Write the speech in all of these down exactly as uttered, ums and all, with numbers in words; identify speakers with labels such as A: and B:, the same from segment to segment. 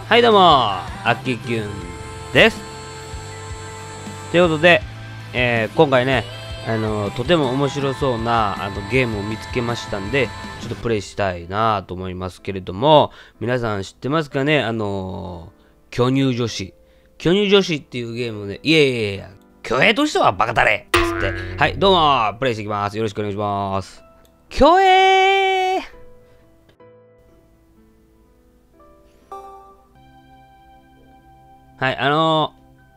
A: はいどうも、あききゅんです。ということで、えー、今回ね、あのー、とても面白そうなあのゲームを見つけましたんで、ちょっとプレイしたいなと思いますけれども、皆さん知ってますかね、あのー、巨乳女子。巨乳女子っていうゲームで、いやいやいや、巨栄としてはバカだれつって、はい、どうも、プレイしていきます。よろしくお願いします。巨栄はい、あの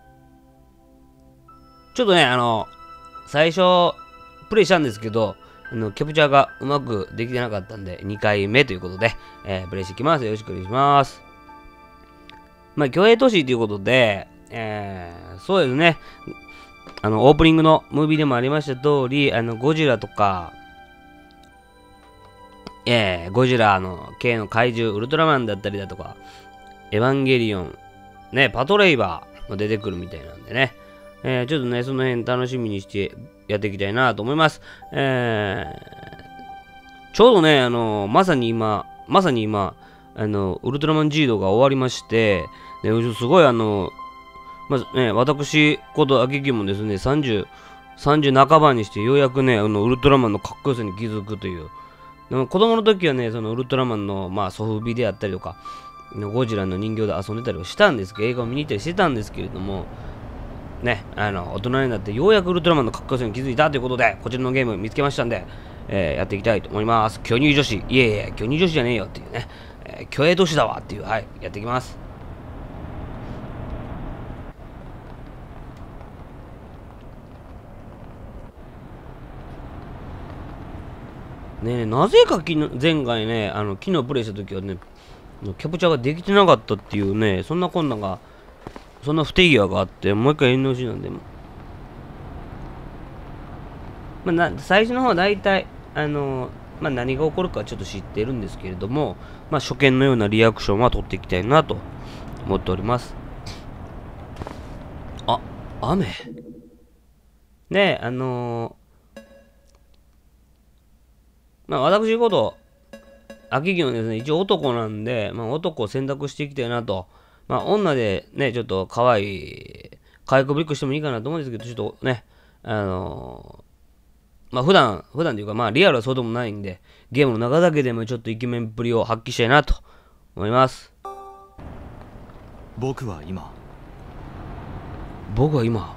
A: ー、ちょっとね、あのー、最初、プレイしたんですけど、あの、キャプチャーがうまくできてなかったんで、にかいめということで、えー、プレイしていきます。よろしくお願いします。まあ、競泳都市ということで、えー、そうですね、あの、オープニングのムービーでもありました通り、あの、ゴジラとか、えー、ゴジラの系の怪獣、ウルトラマンだったりだとか、エヴァンゲリオン、ね、パトレイバーも出てくるみたいなんでね、えー、ちょっとね、その辺楽しみにしてやっていきたいなと思います。えー、ちょうどね、あのー、まさに今、まさに今、あの、ウルトラマンジードが終わりまして、ですごいあの、まずね、私ことアキキもですね、さんじゅう、さんじゅう半ばにしてようやくね、あの、ウルトラマンのかっこよさに気づくという。でも子供の時はね、そのウルトラマンの、まあ、ソフビであったりとか、ゴジラの人形で遊んでたりをしたんですけど、映画を見に行ったりしてたんですけれども、ね、あの、大人になってようやくウルトラマンのかっこよさに気づいたということで、こちらのゲーム見つけましたんで、えー、やっていきたいと思います。巨乳女子。いえいえ、巨乳女子じゃねえよっていうね、えー、巨栄都市だわっていう、はい、やっていきます。ねえねえ、なぜか昨日前回ね、あの、昨日プレイした時はね、キャプチャーができてなかったっていうね、そんなこんなが、そんな不手際があって、もう一回やり直しなんで、まあ、な最初の方は大体、あのー、まあ、何が起こるかちょっと知ってるんですけれども、まあ、初見のようなリアクションは取っていきたいなと思っております。あ、雨ねえ、あのー、まあ、私こと、秋木のですね、一応男なんで、まあ、男を選択していきたいなと。まあ、女でね、ちょっと可愛い、可愛くびっくりしてもいいかなと思うんですけど、ちょっとね、あのー、まあ、普段、普段というか、まあ、リアルはそうでもないんで、ゲームの中だけでもちょっとイケメンっぷりを発揮したいなと思います。
B: 僕は今、
A: 僕は今、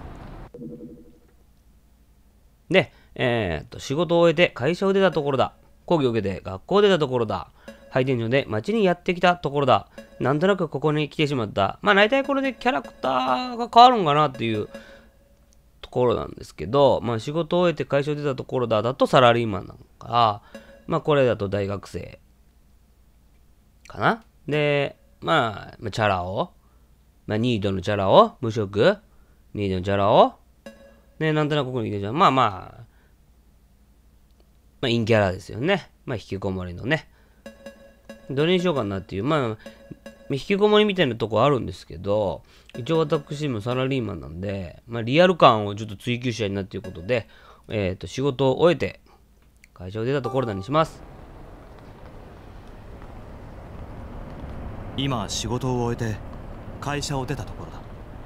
A: で、えー、っと、仕事を終えて会社を出たところだ。講義を受けて学校を出たところだ。配電所で街にやってきたところだ。なんとなくここに来てしまった。まあ大体これでキャラクターが変わるんかなっていうところなんですけど、まあ仕事を終えて会社を出たところだだとサラリーマンなのか、まあこれだと大学生かな。で、まあ、チャラを、まあニートのチャラを、無職、ニートのチャラを、ね、なんとなくここに来てしまう。まあまあ、まあ陰キャラですよね。まあ引きこもりのね。どれにしようかなっていう、まあ、引きこもりみたいなとこあるんですけど、一応私もサラリーマンなんで、まあ、リアル感をちょっと追求したいなっていうことで、えっと、仕事を終えて、会社を出たところだにします。
B: 今仕事を終えて会社を出たところだ。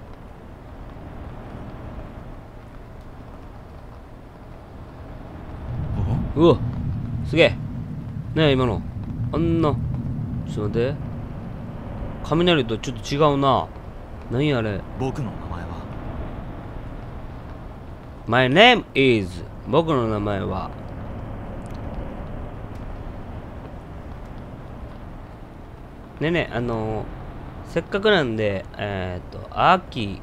A: うわ、すげえ。ねえ、今の。あんな、ちょっと待って。雷とちょっと違うな。何あれ。
B: 僕の名前は
A: My name is 僕の名前はねえねえ、あのー、せっかくなんで、えー、っと、秋。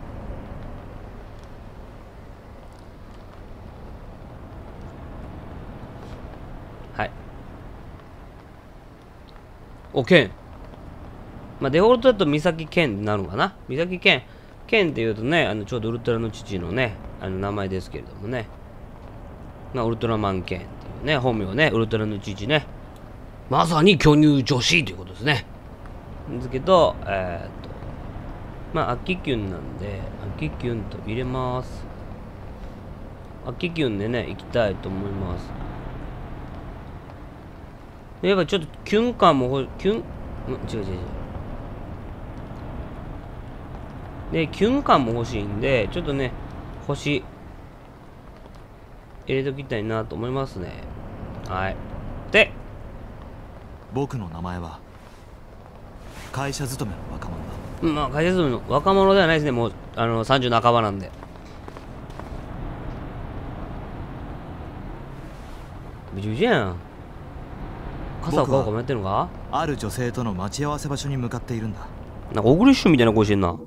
A: はい。お、ケン。まあ、デフォルトだと三崎健になるのかな。三崎健。健って言うとね、あの、ちょうどウルトラの父のね、あの、名前ですけれどもね。まあ、ウルトラマン健っていうね、本名ね、ウルトラの父ね。まさに巨乳女子ということですね。ですけど、えー、っと、まあ、秋キュンなんで、秋キュンと入れます。秋キュンでね、行きたいと思います。やっぱちょっとキュン感も、キュン、違う違う違う。 で、キュン感も欲しいんで、ちょっとね、星、入れときたいなと思いますね。はい。で、
B: 僕の名前は会社勤めの若者だ。
A: まあ、会社勤めの若者ではないですね。もう、あの、さんじゅう半ばなんで。めちゃめちゃやん。傘を買おうかもやってるのか？
B: ある女性との待ち合わせ場所に向かっているんだ。
A: なんか、小栗旬みたいな声してんな。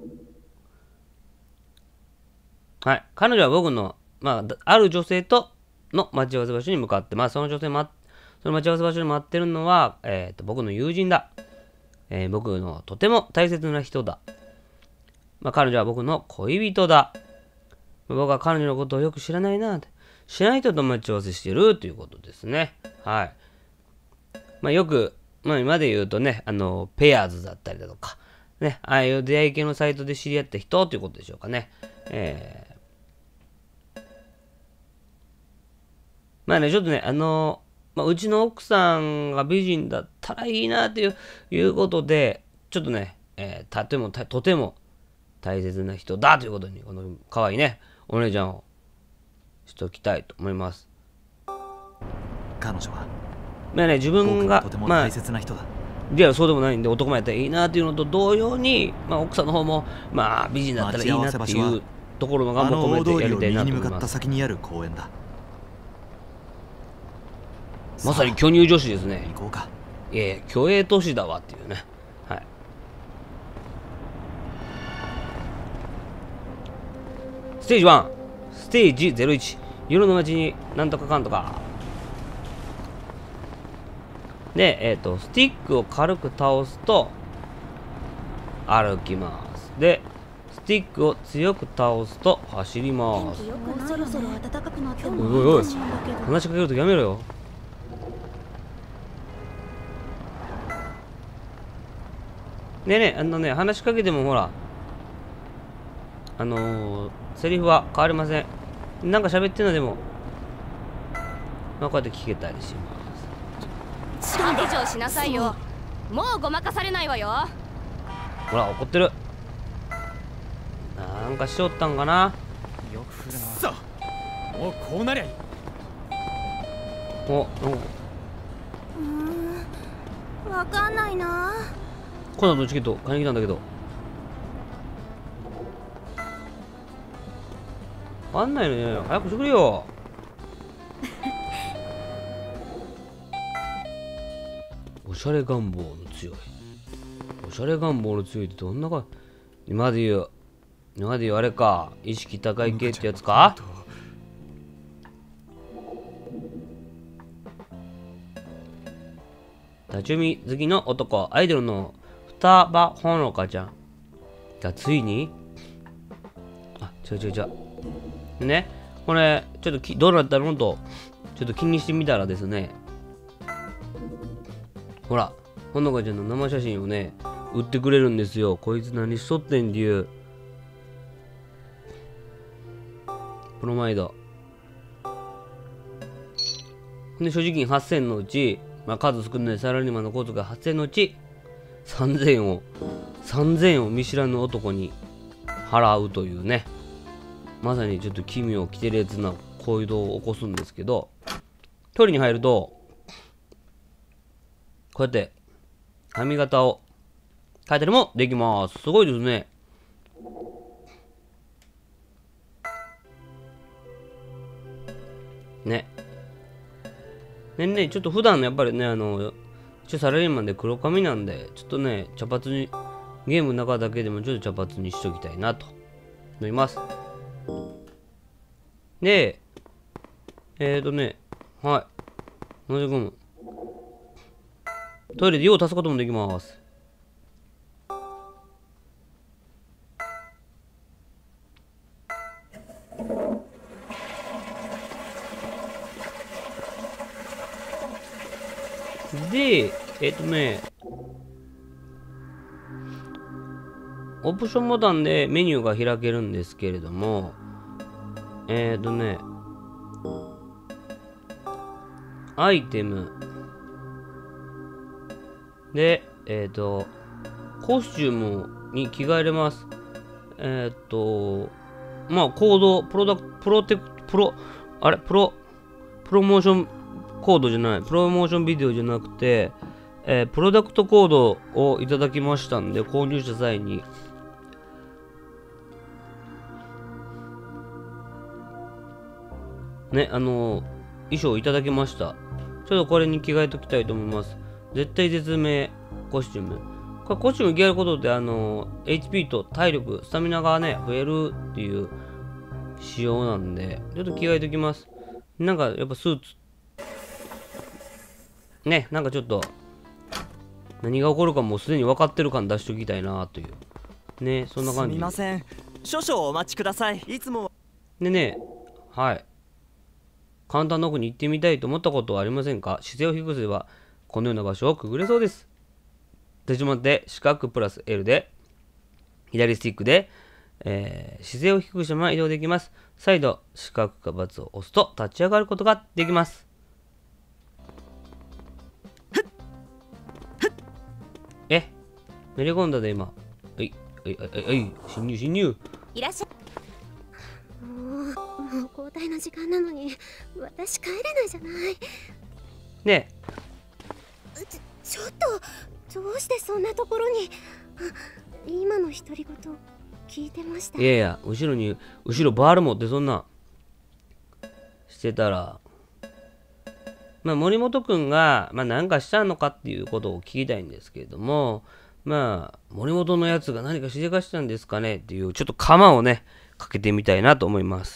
A: はい。彼女は僕の、まあ、ある女性との待ち合わせ場所に向かって、まあ、その女性ま、その待ち合わせ場所に待ってるのは、えっと、僕の友人だ。えー、僕のとても大切な人だ。まあ、彼女は僕の恋人だ。僕は彼女のことをよく知らないなって。知らない人と待ち合わせしてるということですね。はい。まあ、よく、まあ、今で言うとね、あの、ペアーズだったりだとか、ね、ああいう出会い系のサイトで知り合った人ということでしょうかね。えー、まあね、ちょっとね、あの、まあ、うちの奥さんが美人だったらいいなといういうことで、ちょっとね、えー、とても、とても大切な人だということに、この可愛いね、お姉ちゃんをしときたいと思います。
B: 彼女は
A: まあね、自分が、
B: とても大切な人だ。
A: まあ、いや、そうでもないんで、男もやったらいいなっていうのと同様に、まあ、奥さんの方も、まあ、美人だったらいいなっていうところのがも込めてやりたいなと思います。あの大通りを右に向かった先にある公園だ。まさに巨乳女子ですね。行こうか。いやいや、虚栄都市だわっていうね。はい。ステージワン、ステージゼロいち、夜の街になんとかかんとか。で、えっと、スティックを軽く倒すと、歩きます。で、スティックを強く倒すと、走ります。
C: そろそろ暖かくなっても
A: おいおい、話しかけるときやめろよ。ねえねえ、あのね、話しかけてもほら、あのー、セリフは変わりません。なんか喋ってるのでも、まあ、こうやって聞けたりします。
D: 以上しなさいよ。もうごまかされないわよ。
A: ほら、怒ってる。なんかしよったんかな。
E: よく降るな。さあ、もうこうなりゃいい。
A: お、お、
C: うーん、わかんないな。
A: コナンのチケット買いに来たんだけど。わかんないね。早くしてくれよ。おしゃれ願望の強い。おしゃれ願望の強いってどんなか。今で言う、今で言うあれか。意識高い系ってやつか。立ち読み好きの男、アイドルの双葉ほのかちゃんがついに、あ、違う違う違う。ね、これ、ちょっときどうなったのと、ちょっと気にしてみたらですね、ほら、ほのかちゃんの生写真をね、売ってくれるんですよ。こいつ何しとってんっていう。プロマイド。で、所持金はっせんのうち、まあ、数少ないサラリーマンの小遣いはっせんのうち、さんぜんえんを、さんぜんえんを見知らぬ男に払うというね、まさにちょっと奇妙、奇烈な行動を起こすんですけど、トイレに入ると、こうやって髪型を変えたりもできます。すごいですね。ね。ねんね、ちょっと普段やっぱりね、あの、一応サラリーマンで黒髪なんで、ちょっとね、茶髪に、ゲームの中だけでもちょっと茶髪にしときたいなと思います。で、えーとね、はい。同じゴム。トイレで用を足すこともできます。で、えっとね、オプションボタンでメニューが開けるんですけれども、えっとね、アイテムで、えっと、コスチュームに着替えれます。 えー、っと、まあ、コード、プロダクト、プロテク、プロ、あれプロ、プロモーションコードじゃない、プロモーションビデオじゃなくて、えー、プロダクトコードをいただきましたんで、購入した際に、ね、あのー、衣装いただきました。ちょっとこれに着替えときたいと思います。絶対絶命コスチューム。これコスチューム着替えることで、あのー、エイチピー と体力、スタミナがね、増えるっていう仕様なんで、ちょっと着替えときます。なんかやっぱスーツ、ね、なんかちょっと、何が起こるかもうすでに分かってる感出しときたいなという。ね、そんな感じ。
F: すみません。少々お待ちください。いつも。
A: でね、はい。カウンターの奥に行ってみたいと思ったことはありませんか？姿勢を低くすれば、このような場所をくぐれそうです。立ち止まって、四角プラス L で、左スティックで、えー、姿勢を低くしたまま移動できます。再度、四角か×を押すと立ち上がることができます。え、めり込んだで今。はい、はい、はい、はい、侵入、侵入。
D: いらっしゃい。
C: もうもう交代の時間なのに私帰れないじゃない。
A: ね
C: ちょちょっとどうしてそんなところに。今の独り言聞いてました。
A: いやいや、後ろに後ろバール持ってそんなしてたら、まあ森本くんがまあ何かしたのかっていうことを聞きたいんですけれども、まあ森本のやつが何かしでかしたんですかねっていうちょっと釜をねかけてみたいなと思います。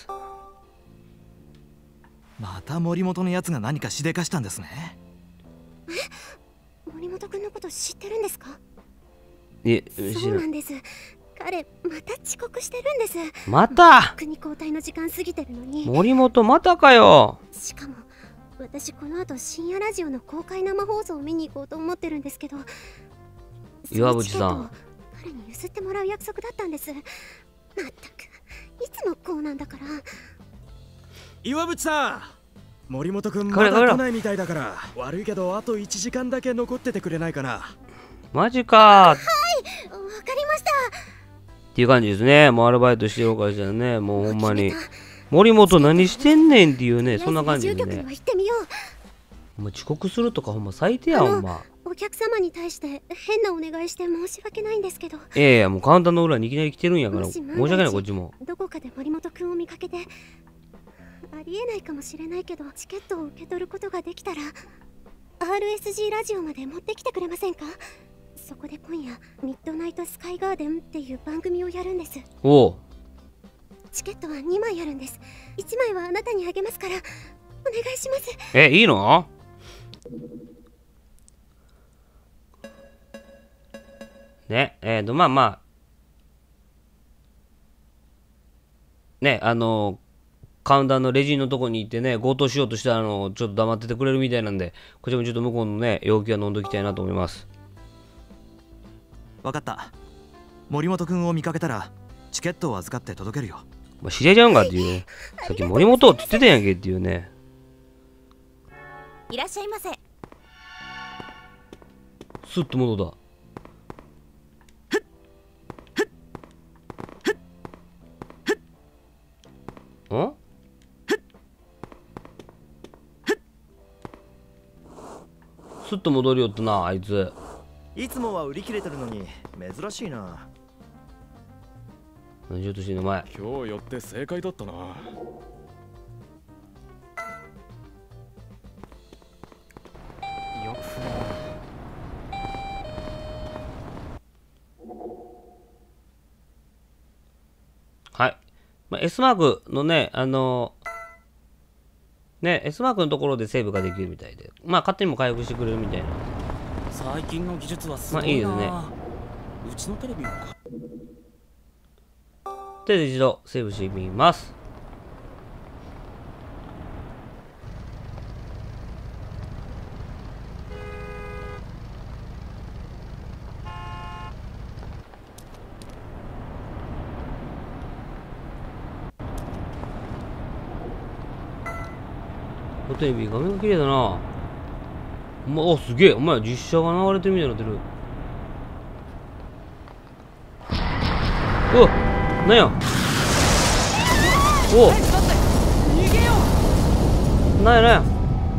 B: また森本のやつが何かしでかしたんですね。
C: え、森本くんのこと知ってるんですか？
A: え、
C: そうなんです。彼また遅刻してるんです。
A: また
C: 国交代の時間過ぎてるのに。
A: 森本またかよ。
C: しかも私この後深夜ラジオの公開生放送を見に行こうと思ってるんですけど、
A: 岩渕さん、
C: 彼に譲ってもらう約束だったんです。まったくいつもこうなんだから。
E: 岩渕さん、森本くんま
A: これこれ
E: だ来ないみたいだから悪いけどあといちじかんだけ残っててくれないかな。
A: マジかー。
C: わかりました。
A: っていう感じですね。もうアルバイトしてるからしたらね、もうほんまに森本何してんねんっていうね、そんな感じでね。お前遅刻するとかほんま最低やほんま。
C: お客様に対して変なお願いして申し訳ないんですけど。
A: いやいや、もうカウンターの裏にいきなり来てるんやから申し訳ないこっちも。
C: どこかで森本くんを見かけて、ありえないかもしれないけどチケットを受け取ることができたら アールエスジー ラジオまで持ってきてくれませんか？そこで今夜ミッドナイトスカイガーデンっていう番組をやるんです。
A: おお。
C: チケットはにまいあるんです。いちまいはあなたにあげますからお願いします。
A: え、いいの？ね、えーとまあまあね、あのカウンターのレジのとこに行ってね、強盗しようとしたらのちょっと黙っててくれるみたいなんで、こちらもちょっと向こうのね要求は飲んどきたいなと思います。
B: 分かった。森本君を見かけたらチケットを預かって届けるよ。
A: まあ、知り合いちゃうんかっていうね。さっき森本って言ってたやんけっていうね。
D: いらっしゃいませ。
A: スッと戻った。ん？スッと戻りよったな、あいつ。
F: いつもは売り切れてるのに珍しいな。
A: 何しようとしてんのお前。
E: 今日寄って正解だったな。よく
A: はい。まあ、S マークのね、あのー、ね、S マークのところでセーブができるみたいで、まあ、勝手にも回復してくれるみたいな。
G: 最近の技術はすごいな。
A: まあいいですね。
G: うちのテレビもか。
A: で、一度セーブしてみます。テレビ画面が綺麗だな。お前、あ、すげえ。お前、実写が流れてるみたいになってる。うわっなんや。おお。なんやなんや。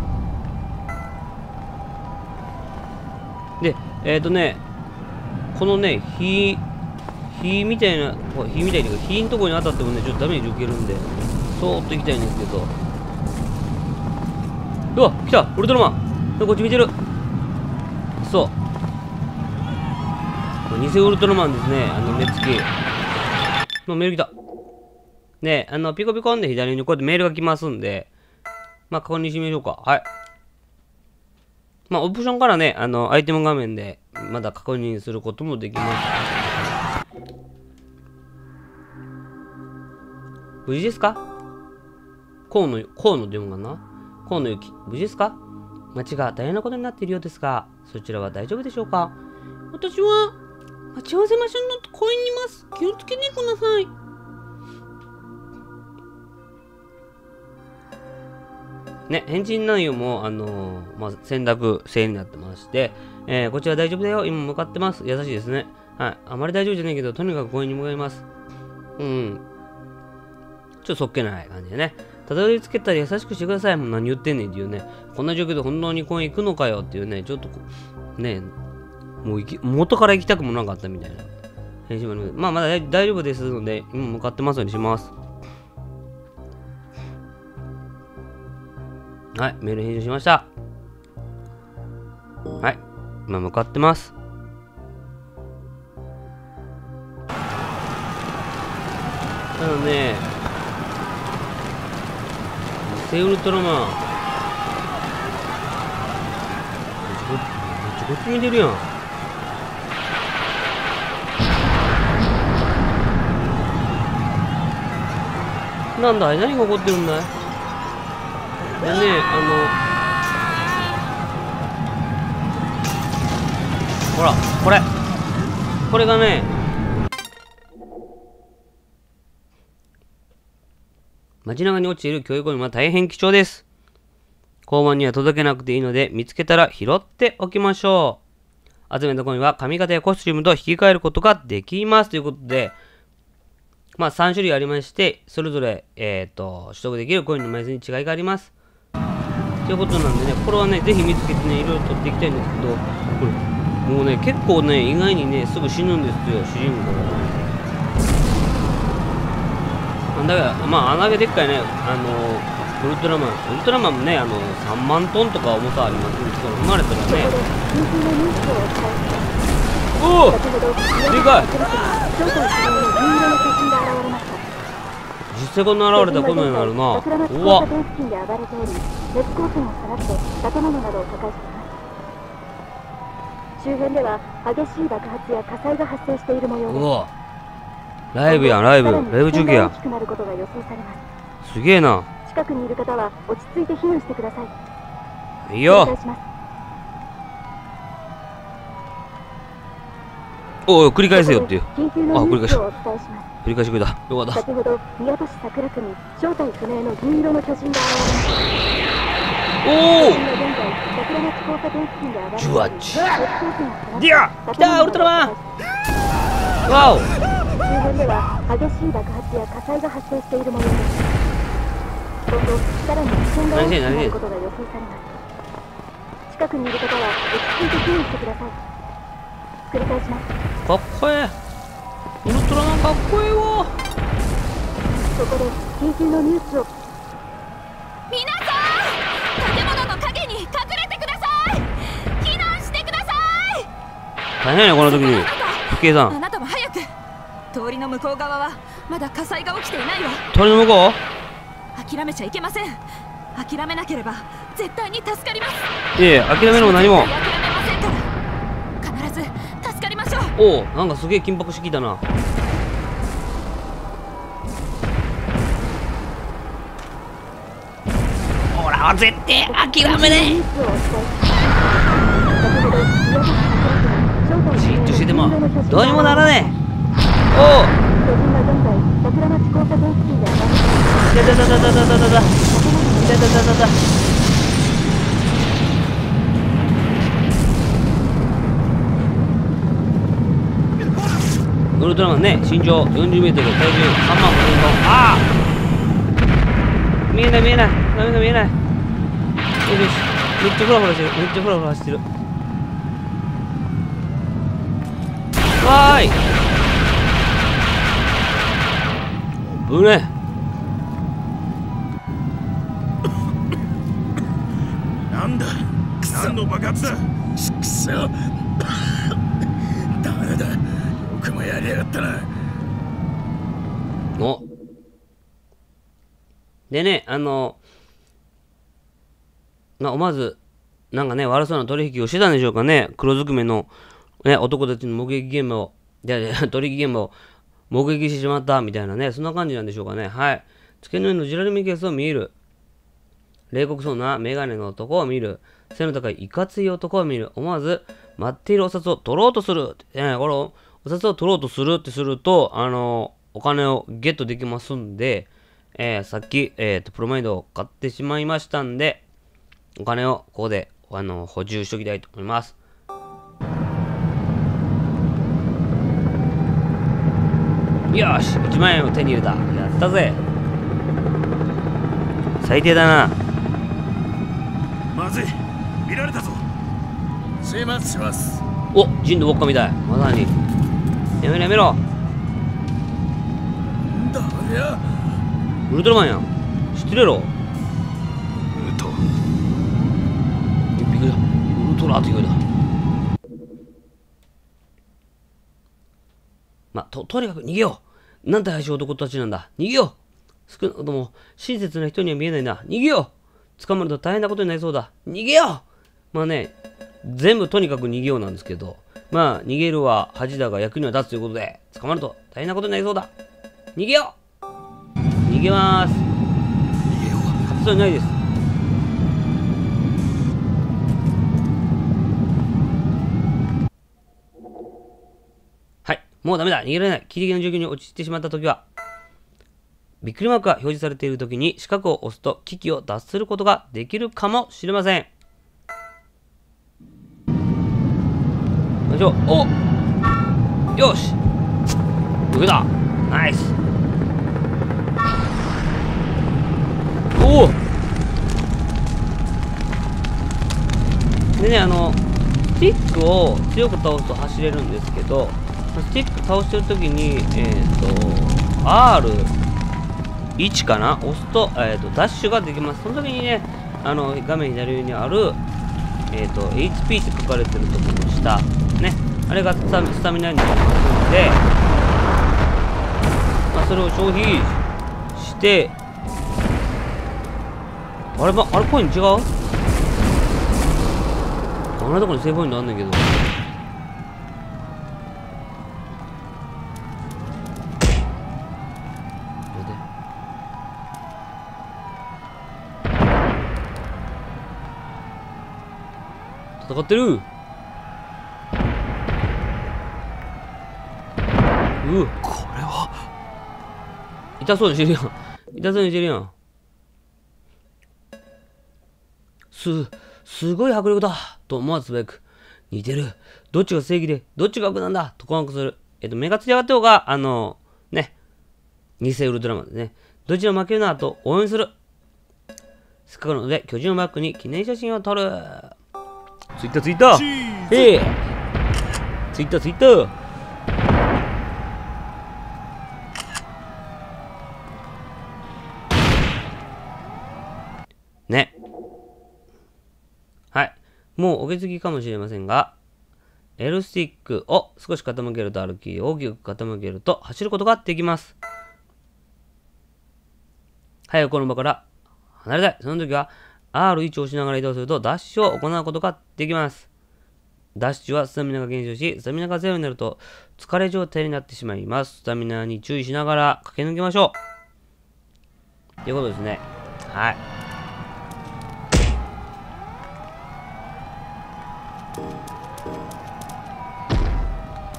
A: で、えっ、ー、とね、このね、火、火みたいな、火みたいな、火のところに当たってもね、ちょっとダメージ受けるんで、そーっと行きたいんですけど。うわ、来たウルトラマンこっち見てる。そう。偽ウルトラマンですね。あの、目つき。のメール来た。で、あの、ピコピコんで左にこうやってメールが来ますんで、まあ、確認してみましょうか。はい。まあ、オプションからね、あの、アイテム画面で、まだ確認することもできます。無事ですか？河野、河野でもかな？河野ゆき、無事ですか？町が大変なことになっているようですが、そちらは大丈夫でしょうか？私は、待ち合わせ場所の公園にいます。気をつけてください。ね、返信内容も、あのー、まあ、選択制になってまして、えー、こちら大丈夫だよ。今向かってます。優しいですね。はい。あまり大丈夫じゃないけど、とにかく公園に向かいます。うん。ちょっとそっけない感じでね。たどり着けたら優しくしてください。もう何言ってんねんっていうね。こんな状況で本当に公園行くのかよっていうね。ちょっとこう、ね、もう行き、元から行きたくもなかったみたいな。返信もある。まあ、まだ大丈夫ですので、今向かってますようにします。はい、メール返信しました。はい、今向かってます。ただね、偽ウルトラマン。めっちゃこっち見てるやん。なんだい、何が起こってるんだい。でね、あの、ほら、これ。これがね、街中に落ちている教育ゴミは大変貴重です。交番には届けなくていいので、見つけたら拾っておきましょう。集めたゴミは髪型やコスチュームと引き換えることができます。ということで、まあさん種類ありまして、それぞれ、えっと、取得できるコインの枚数に違いがあります。ということなんでね、これはね、ぜひ見つけてね、いろいろ取っていきたいんですけど、これ、もうね、結構ね、意外にね、すぐ死ぬんですよ、主人公が。だから、まあ、あんだけでっかいね、あの、ウルトラマン、ウルトラマンもね、あの、さんまんトンとか重さありますんで、それ生まれたらね、おおでかい実際こんな現れたらこんなになるな。うわ
H: 周辺では激しい爆発や火災が発生している模様です。
A: うわライブやん、ライブライブ中継や。すげえな。
H: 近くにいる方は落ち着いて避難してください。
A: いいよ。おい繰り返せよっていう。あ、繰り返し繰り返してくれた。よかった。
H: 先ほど宮戸市桜区に正体不明の銀色の巨人が現れました。おお
A: ジュワッチディア来たーウルトラマンわお
H: 周辺では激しい爆発や火災が発生している模様です。今後さらに危険が大きくなることが予想されます。近くにいる方は落ち着いて避難してください。繰り返します。
A: かっこええウルトラマンかっこええわ。
H: ここで緊急のニュースを。
D: 皆さん建物の陰に隠れてください。避難してください。
A: 大変やねこの時に福井さん。
D: あなたも早く。通りの向こう側はまだ火災が起きていないわ。
A: 通りの向こう
D: 諦めちゃいけません。諦めなければ絶対に助かります。
A: いえ諦めるも何も
D: 諦めませんから必ず助かりましょう。
A: おおなんかすげえ緊迫してきたな。ほら絶対諦めねえ。じっとしててもどうにもならねえ。おおいたたたたたたたたたたたたたた。うウルトラマンね、身長よんじゅうメートル、体重さんまんごせんトン。ああ見えない見えない。ダメだ見えない。よしよし。めっちゃフラフラしてる。めっちゃフラフラしてる。わーい。ぶね。
E: なんだ何の爆発だ。くそダメだ。よくもやりやがったな。
A: おでね、あのまあ、思わずなんかね悪そうな取引をしてたんでしょうかね。黒ずくめの、ね、男たちの目撃現場をいやいや取引現場を目撃してしまったみたいなね、そんな感じなんでしょうかね。はい。付け根のジュラルミケースを見る。冷酷そうなメガネの男を見る。背の高いいかつい男を見る。思わず待っているお札を取ろうとする。えー、これをお札を取ろうとするってすると、あのー、お金をゲットできますんで、えー、さっき、えーと、プロマイドを買ってしまいましたんで、お金をここで、あのー、補充しておきたいと思います。よし、いちまんえんを手に入れた。やったぜ。最低だな。
E: まずい、見られたぞ。始末します。
A: お、ジンのウォッカみたい。まさに。やめろやめろ。
E: だりゃ
A: ウルトラマンやん。知ってるやろ。
E: ウト
A: びっくりだ。ウルトラって言うだ。まあ、と、とにかく逃げよう。なんて怪しい男たちなんだ。逃げよう。少なくとも親切な人には見えないな。逃げよう。捕まると大変なことになりそうだ。逃げよう。まあね、全部とにかく逃げようなんですけど、まあ、逃げるは恥だが役には立つということで、捕まると大変なことになりそうだ。逃げよう。逃げまーす。逃げよう。勝つそうにないです。はい。もうダメだ。逃げられない。ギリギリの状況に陥ってしまったときは、びっくりマークが表示されているときに四角を押すと危機を脱することができるかもしれません。よいしょ。およし抜けた。ナイス。おおでね、あのスティックを強く倒すと走れるんですけど、スティック倒してるときにえっと アールいち かな押すと、えー、とダッシュができます。その時にね、あの画面左上にある、えー、と エイチピー って書かれてるところの下ね、あれがスタ、スタミナになりますので、まあ、それを消費して、あればあれコイン違う？こんなところにセーブポイントあんねんけど。戦ってる。う
B: これは
A: 痛そうにしてるやん。痛そうにしてるやん。す、すごい迫力だと思わずつぶやく。似てる。どっちが正義で、どっちが悪なんだと困惑する。えっと、目がつり上がってようが、あの、ね、偽ウルトラマンですね。どちらも負けるなと応援する。せっかくなので、巨人をバックに記念写真を撮る。ツイッターツイッターへえツイッターツイッターね。はい。もうお気づきかもしれませんが、L スティックを少し傾けると歩き、大きく傾けると走ることができます。早くこの場から離れたい。その時は、アールいち を押しながら移動するとダッシュを行うことができます。ダッシュはスタミナが減少し、スタミナがゼロになると疲れ状態になってしまいます。スタミナに注意しながら駆け抜けましょう。ということですね。はい。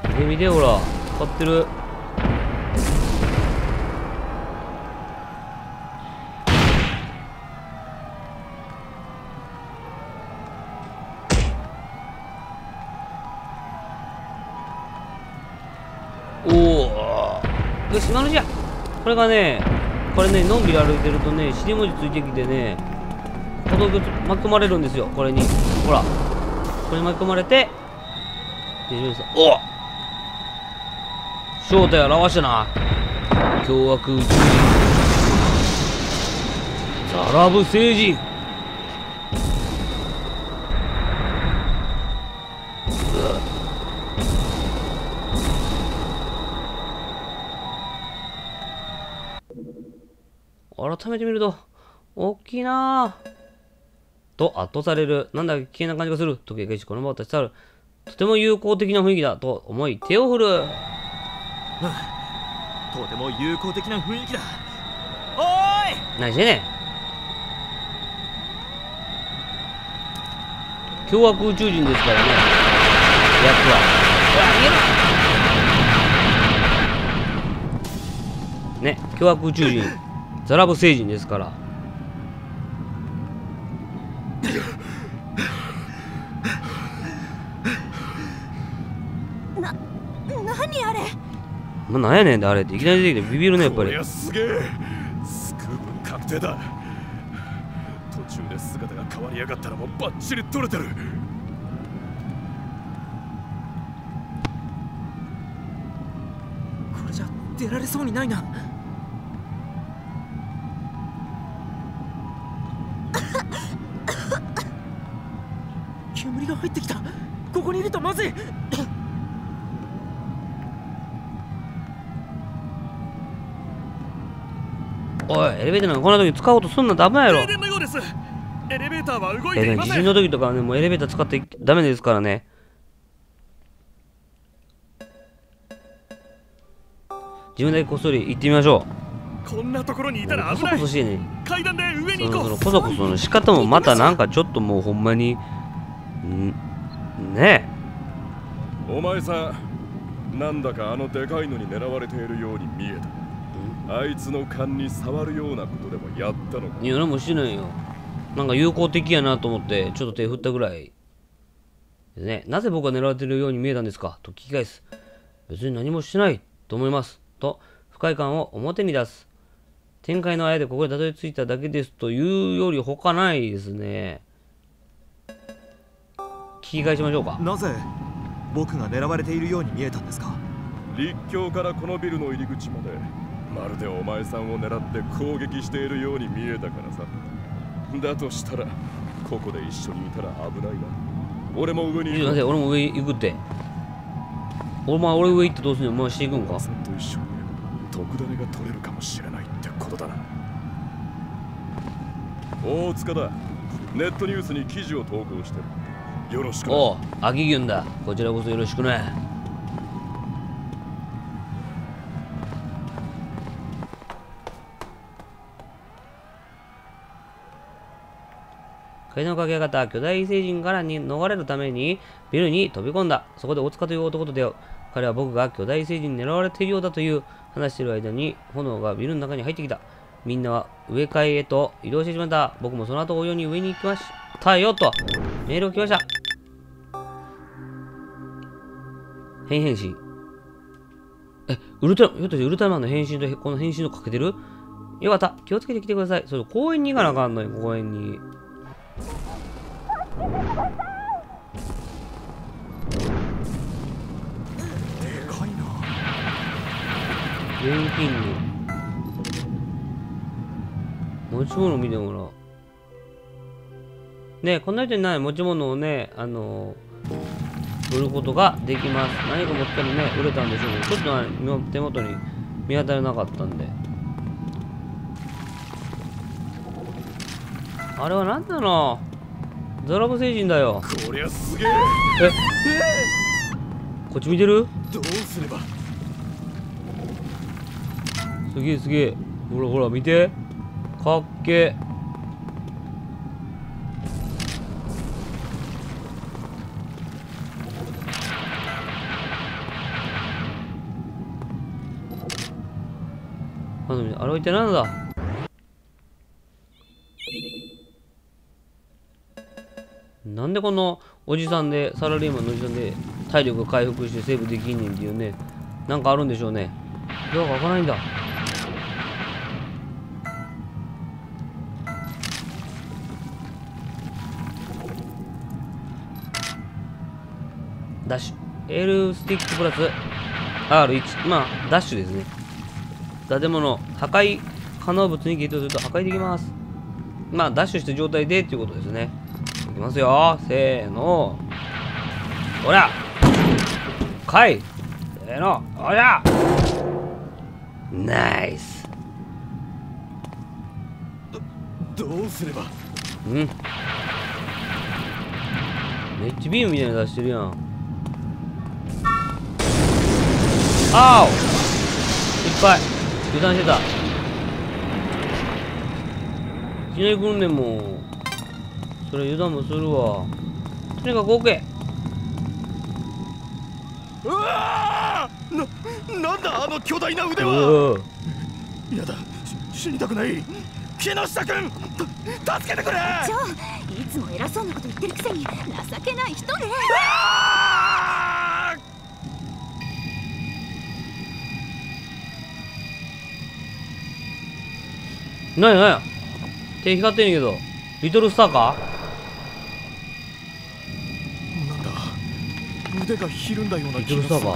A: 見て見てほら、使ってる。 おお、よし、今のじゃ。これがね、これね、のんびり歩いてるとね、尻文字ついてきてね、歩道橋巻き込まれるんですよ、これに。ほら。これに巻き込まれて、おっ正体表したな。凶悪宇宙人。ザラブ星人。改めて見ると、大きいなぁ。と圧倒される。なんだか危険な感じがする。時計が一この場を立ち去る。とても友好的な雰囲気だ。と思い手を振る。
F: うん、とても友好的な雰囲気だ。おーい、
A: 何してんねん。凶悪宇宙人ですからね。やつは。うわ、逃げろ。ね、凶悪宇宙人。ザラブ星人ですから。
D: な、何あれ。
A: まあ、なんやねんであれっていきなり出てきてビビるねやっぱり。
E: こりゃすげえ。スクープ確定だ。途中で姿が変わりやがったらもうバッチリ取れてる。
G: これじゃ出られそうにないな。煙が入ってきた。ここにいるとまずい。
A: おい、エレベーターなんかこんな時使おうとすんのダメやろ。
E: 停電のようです。エレベーターは動い
A: えね、
E: ていません。
A: 地震の時とかはね、もうエレベーター使ってダメですからね。自分だけこっそり行ってみましょ
E: こんなところにいた
A: う。
E: ら危ない
A: こそこそ。してね。
E: 階段で上に
A: その
E: 行こ
A: そのこそこその仕方もまたなんかちょっともうほんまにんね
E: う。お前さん、なんだかあのでかいのに狙われているように見えた。あいつの勘に触るようなことでもやったのか。
A: え。いや、何もしてないよ。なんか友好的やなと思ってちょっと手振ったぐらいですね。なぜ僕が狙われているように見えたんですかと聞き返す。別に何もしてないと思いますと不快感を表に出す。展開のあやでここにたどり着いただけですというより他ないですね。聞き返しましょうか。
F: なぜ僕が狙われているように見えたんですか？
E: 立教からこのビルの入り口までまるでお前さんを狙って攻撃しているように見えたからさ。だとしたらここで一緒にいたら危ないな。俺も上に
A: ちょっと待って、俺も上行くって。お前、俺上行ってどうすんの？お前していくんか？
E: さんと一緒に特ダネが取れるかもしれないってことだな。大塚だ。ネットニュースに記事を投稿してる。よろしくな。
A: おう、秋潤だ。こちらこそよろしくね。階段を駆け上がった巨大星人からに逃れるためにビルに飛び込んだ。そこで大塚という男と出会う。彼は僕が巨大星人に狙われているようだという話している間に炎がビルの中に入ってきた。みんなは上階へと移動してしまった。僕もその後同様に上に行きましたよとメールを来ました。変変身。え、ウルトラ、ひょっとしてウルトラマンの変身とこの変身をかけてる？よかった。気をつけてきてください。それ公園に行かなあかんのよ、公園に。
F: でかいな。
A: 現金に持ち物見てもらう。ね、こんな人にない持ち物をね、あのー、売ることができます。何か持ってもね、売れたんでしょうけど、ちょっと、ね、手元に見当たらなかったんで。あれは何だろう。ザラブ星人だよ。
E: こりゃすげえ。
A: えこっち見てる？
E: どうすれば。
A: すげえすげえ。ほらほら見て。かっけえ。あのあれは一体何だ？なんでこのおじさんでサラリーマンのおじさんで体力が回復してセーブできんねんっていうね。 なんかあるんでしょうね。ドアが開かないんだ。ダッシュ。L スティックプラス アールワン。まあ、ダッシュですね。建物、破壊可能物にゲットすると破壊できます。まあ、ダッシュした状態でっていうことですね。いきますよ。せーの。ほらかいせーの。ほらナイス。
B: どうすれば。
A: うんめっちゃビームみたいなの出してるやん。あおいっぱい油断してた。いきなり来んねんもん。それ油断もするわ。とにかく OK。
B: うわーな、なんだあの巨大な腕
A: う
B: は。
A: わ
B: やだ、し死にたくない。木下君、た助けてくれ。
D: ジョー、いつも偉そうなこと言ってるくせに情けない人ね。
B: あ
A: なんやなんや手光ってんねんけど。リトルスターか。
B: ーなんだ、腕がひるんだような
A: リトルスターか。
D: あな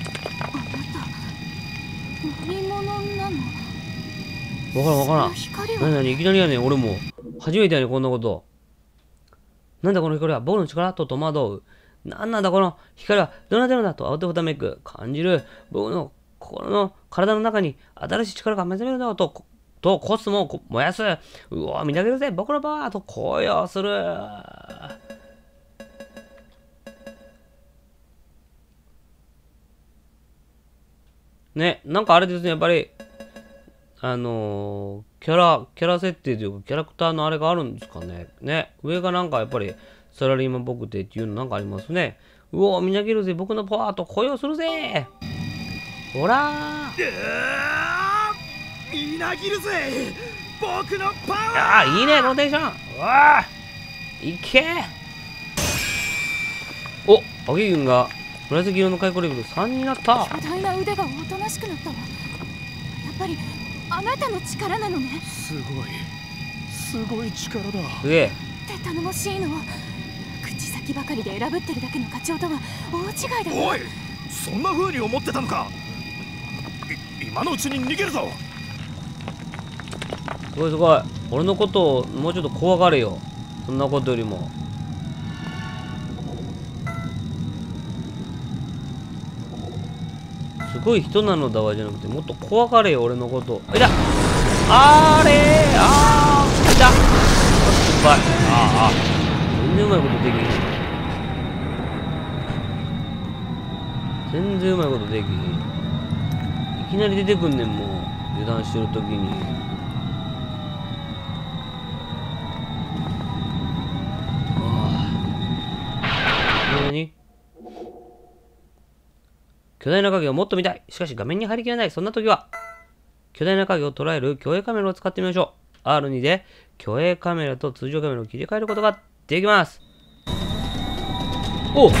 D: た何者なの。
A: わからんわからん。
D: 光は
A: なになにいきなりやねん。俺も初めてやねんこんなこと。なんだこの光は。僕の力と戸惑う。なんなんだこの光は。どうなってるんだと慌てふためく感じる。僕の心の体の中に新しい力が目覚めるだととコスモを燃やす。うわ見上げるぜ僕のパワーと声をする。ね、なんかあれですね、やっぱりあのー、キャラ、キャラ設定というか、キャラクターのあれがあるんですかね。ね。上がなんかやっぱり、サラリーマンっぽくてっていうのなんかありますね。うおー、みなげるぜ、僕のパワーと恋をするぜ。ほらー。
B: みなぎるぜ僕のパワー。
A: ああ、いいね、ローテーション。うわーいけー。お、アゲ軍が紫色の回復レベルさんになった。
D: 巨大な腕がおとなしくなったわ。やっぱりあなたの力なのね。
B: すごいすごい力だ。
A: すげえ。
D: って頼もしいの。口先ばかりで選ぶってるだけの課長とは大違いだわ。
B: おい、そんな風に思ってたのか。い今のうちに逃げるぞ。
A: すごいすごい。俺のことをもうちょっと怖がれよ。そんなことよりも。すごい人なのだわじゃなくて、もっと怖がれよ、俺のこと。あいたあれーあーいた失敗。あーあー全然うまいことできひん。全然うまいことできひん。いきなり出てくんねん、もう。油断してるときに。何？巨大な影をもっと見たい。しかし画面に入りきれない。そんな時は巨大な影を捉える虚影カメラを使ってみましょう。 アールツー で虚影カメラと通常カメラを切り替えることができます。おっ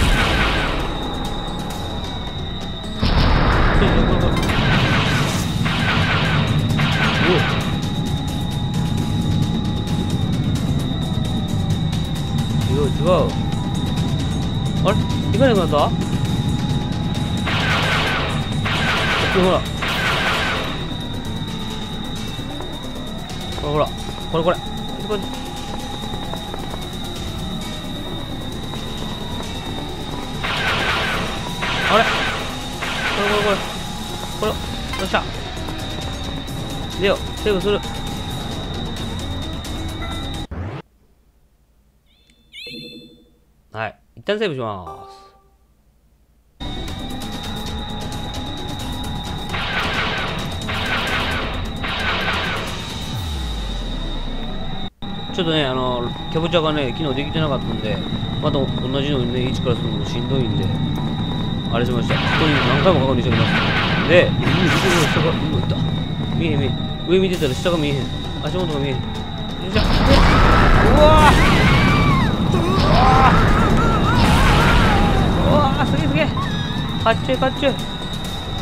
A: 違う違う。あれ行かなくなった？ほらほらほらこれこれこれあれこれこれこれこれよっしゃ出ようセーブする。はい一旦セーブします。ちょっとね、あの、キャプチャーがね、昨日できてなかったんで、また同じのにね、一からするのもしんどいんで、あれしました。確認何回も確認しておきます。で、見てる下が、うわ、いった。見えへん見えへん。上見てたら下が見えへん。足元が見えへん。よいしょ。うわぁうわぁすげえすげえ。かっちょいかっちょい。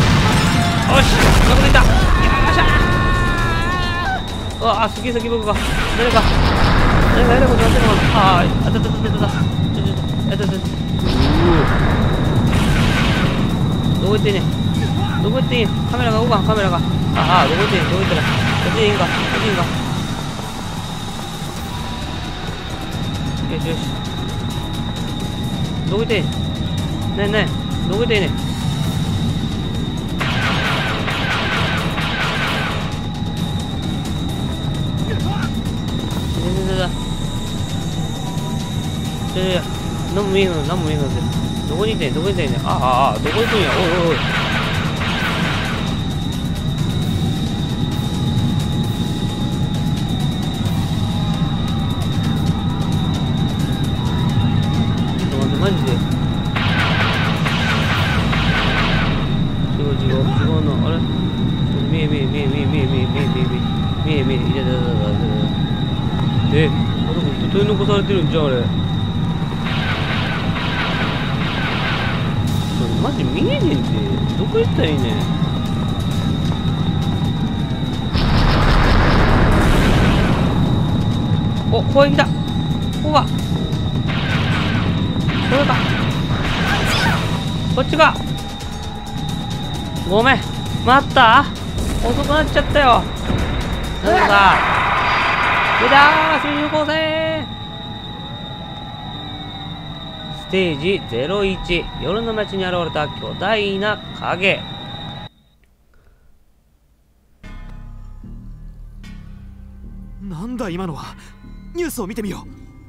A: よし、どこでいった。よっしゃー。うわあ、すげえ先僕が。誰か、誰かやることやってるのかな。ああ、あたたたたたた。ちょちょちょ、あたたた。どこ行ってんねん。どこ行ってんねん。カメラが動かん、カメラが。ああ、どこ行ってんねん、どこ行ったら。こっちでいいんか、こっちでいいんか。よしよし。どこ行ってんねん。ねえねえ、どこ行ってんねん。いやいや、何も見えへんの、何も見えへんのって。どこにいてん、どこにいてんねん。ああ、ああ、どこ行くんや、おいおいおい。ちょっと待って、マジで。違う違う、違うの、あれ見え見え見え見え見え見え見え見え見え見え見え、いやだだだだだ。え、あそこ人取り残されてるんじゃん、あれ。マジ見えねんて。どこ行ったらいいねん。お、ここへ来た。ここか。これか。こっちか。ごめん。待った。遅くなっちゃったよ。なんだか。出たー、新入構成。ステージゼロいち、夜の街に現れた巨大な影。
B: なんだ今のは。ニュースを見てみよう。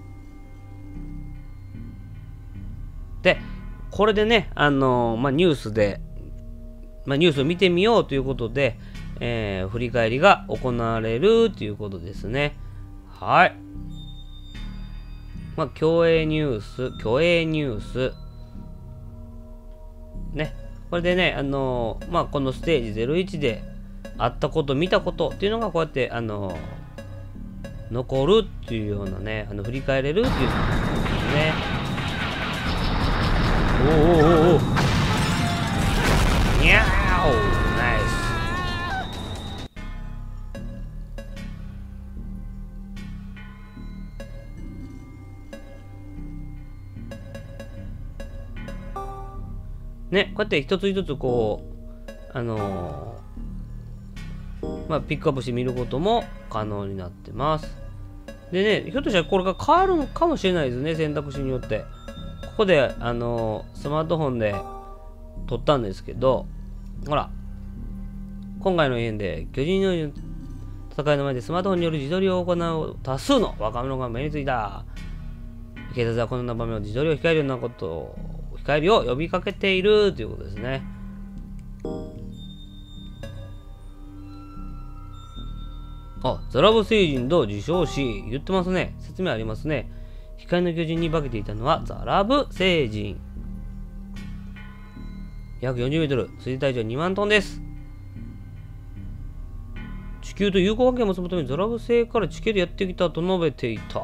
A: で、これでね、あのー、まあ、ニュースで、まあ、ニュースを見てみようということで、えー、振り返りが行われるということですね。はい。まあ、競泳ニュース、競泳ニュース。ね。これでね、あのー、まあ、このステージゼロいちであったこと、見たことっていうのがこうやって、あのー、残るっていうようなね、あの、振り返れるっていうのですね。おおおおお。にゃーお、ナイス。ね、こうやって一つ一つこう、あのー、まあ、ピックアップして見ることも可能になってます。でね、ひょっとしたらこれが変わるのかもしれないですね、選択肢によって。ここで、あのー、スマートフォンで撮ったんですけど、ほら、今回の演で巨人の戦いの前でスマートフォンによる自撮りを行う多数の若者が目についた。警察はこのような場面を自撮りを控えるようなことを控えるよう呼びかけているということですね。あ、ザラブ星人と受賞し、言ってますね。説明ありますね。光の巨人に化けていたのはザラブ星人。約よんじゅうメートル、推定体重にまんトンです。地球と友好関係を結ぶためにザラブ星から地球でやってきたと述べていた。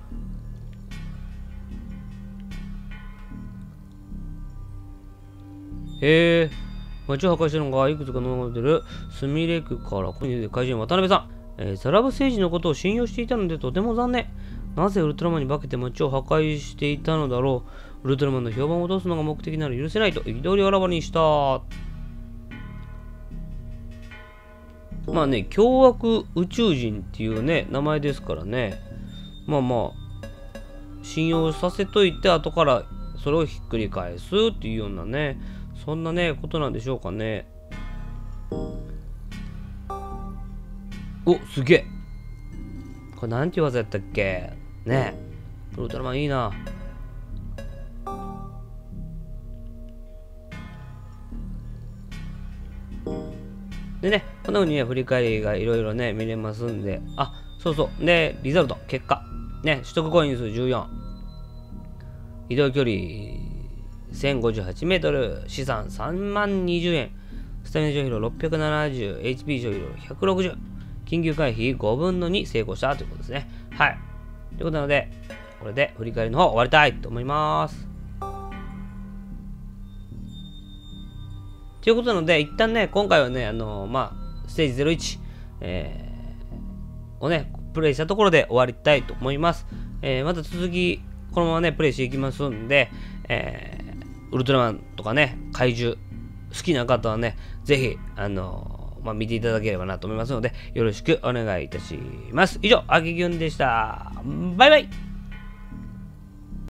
A: へえ、街を破壊したのがいくつか残ってるスミレ区から、ここに怪人渡辺さん、えー、ザラブ星人のことを信用していたのでとても残念。なぜウルトラマンに化けて街を破壊していたのだろう。ウルトラマンの評判を落とすのが目的なら許せないと憤りをあらわにした。まあね、凶悪宇宙人っていうね、名前ですからね。まあまあ、信用させといて、後からそれをひっくり返すっていうようなね、そんなね、ことなんでしょうかね。お、すげえ。これなんていう技やったっけねえ。ウルトラマンいいな。でね、こんな風にね、振り返りがいろいろね、見れますんで。あ、そうそう。で、リザルト、結果。ね、取得コイン数じゅうよん。移動距離せんごじゅうはちメートル。資産さんまんにじゅうえん。スタミナ消費量ろっぴゃくななじゅう。エイチピー 消費量ひゃくろくじゅう。 緊急回避ごぶんのに成功したということですね。はい。ということなので、これで振り返りの方終わりたいと思います。ということなので、一旦ね、今回はね、あのー、まあ、ステージゼロいち、えー、をね、プレイしたところで終わりたいと思います。えー、また続き、このままね、プレイしていきますんで、えー、ウルトラマンとかね、怪獣、好きな方はね、ぜひ、あのー、まあ、見ていただければなと思いますので、よろしくお願いいたします。以上、あききゅんでした。バイバイ。